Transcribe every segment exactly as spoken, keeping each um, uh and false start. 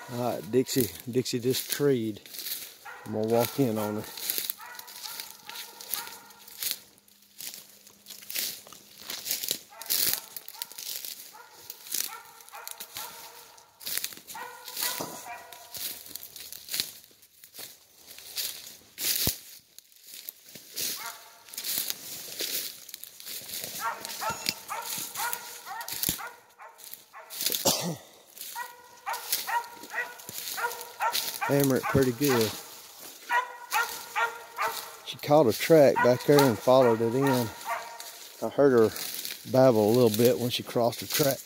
Alright, Dixie, Dixie just treed. I'm gonna walk in on her. Hammer it pretty good. She caught a track back there and followed it in. I heard her babble a little bit when she crossed the track.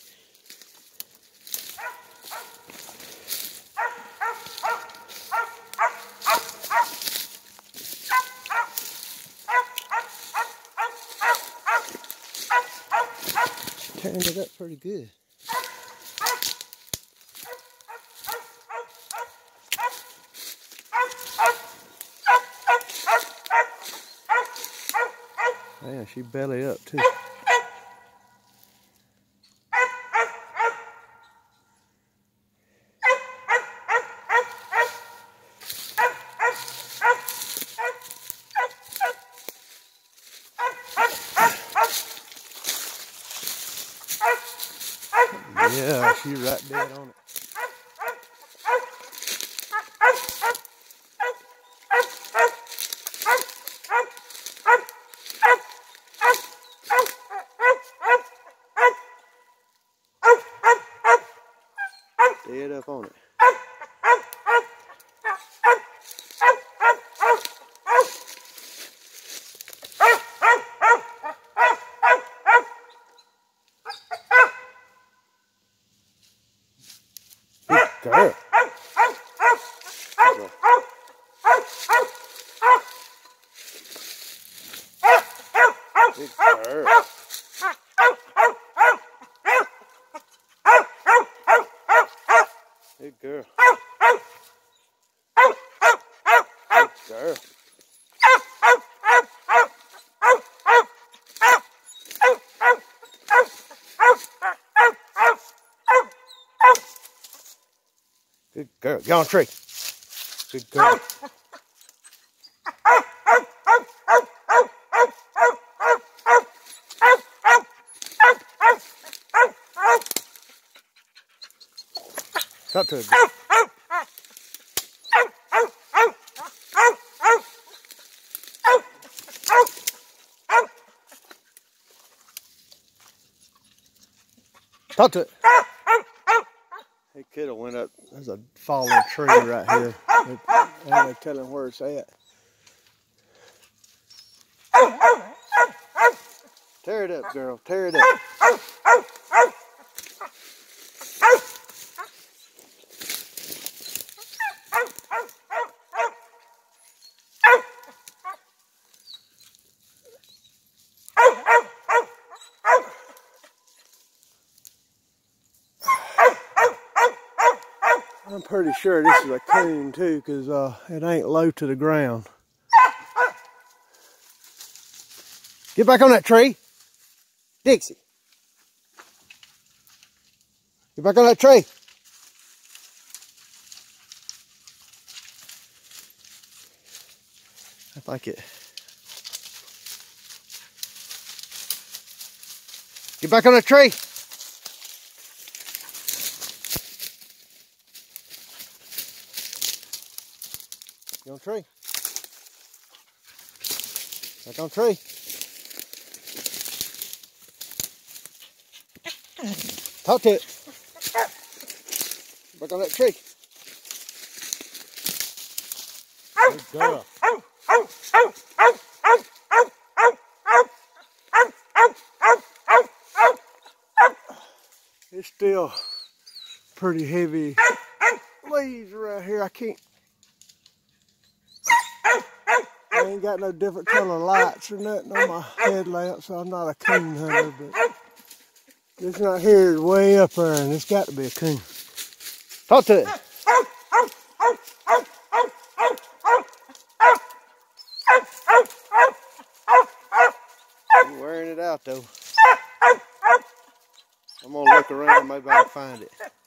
She turned it up pretty good. Man, she belly up too. Yeah, she right dead on it. Dead up on it. Good girl. Good girl. Good girl. Good girl. Good girl. Get on the tree. Good girl. Talk to her. Talk to it. He could have went up. There's a fallen tree right here. I ain't no telling where it's at. Tear it up, girl. Tear it up. I'm pretty sure this is a coon too, because uh, it ain't low to the ground. Get back on that tree. Dixie. Get back on that tree. I think it. Get back on that tree. Get on tree. Back on tree. Talk to it. Back on that tree. Good girl. It's still pretty heavy leaves right here. I can't. I ain't got no different color lights or nothing on my headlamp, so I'm not a coon hunter, but this right here is way up there, and it's got to be a coon. Talk to it. I'm wearing it out though. I'm gonna look around, maybe I'll find it.